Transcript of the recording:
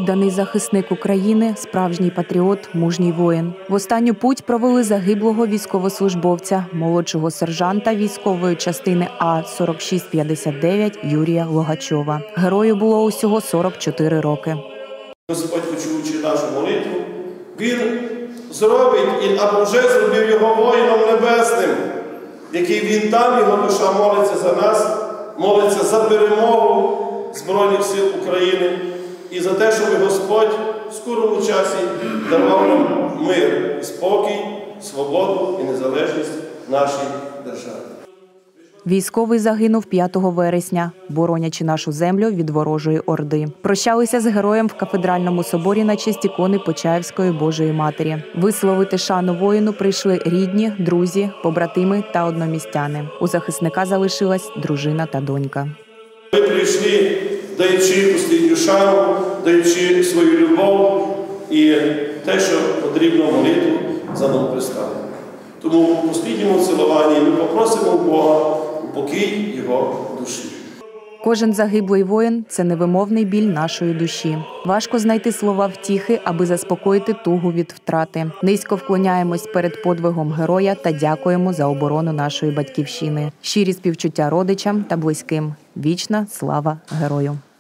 відданий захисник України, справжній патріот, мужній воїн. В останню путь провели загиблого військовослужбовця, молодшого сержанта військової частини А-4659 Юрія Логачова. Герою було усього 44 роки. Господь, почуючи нашу молитву, Він зробить, або вже зробив його воїном небесним, який він там, його душа молиться за нас, молиться за перемогу Збройних сил України і за те, щоб Господь в скорому часі давав нам мир, спокій, свободу і незалежність нашій державі. Військовий загинув 5 вересня, боронячи нашу землю від ворожої орди. Прощалися з героєм в кафедральному соборі на честь ікони Почаївської Божої Матері. Висловити шану воїну прийшли рідні, друзі, побратими та одномістяни. У захисника залишилась дружина та донька. Ми прийшли, даючи останню шану, даючи свою любов і те, що потрібно молитву за нам представити. Тому в останньому цілуванні ми попросимо у Бога упокій його душі. Кожен загиблий воїн – це невимовний біль нашої душі. Важко знайти слова втіхи, аби заспокоїти тугу від втрати. Низько вклоняємось перед подвигом героя та дякуємо за оборону нашої батьківщини. Щирі співчуття родичам та близьким. Вічна слава герою!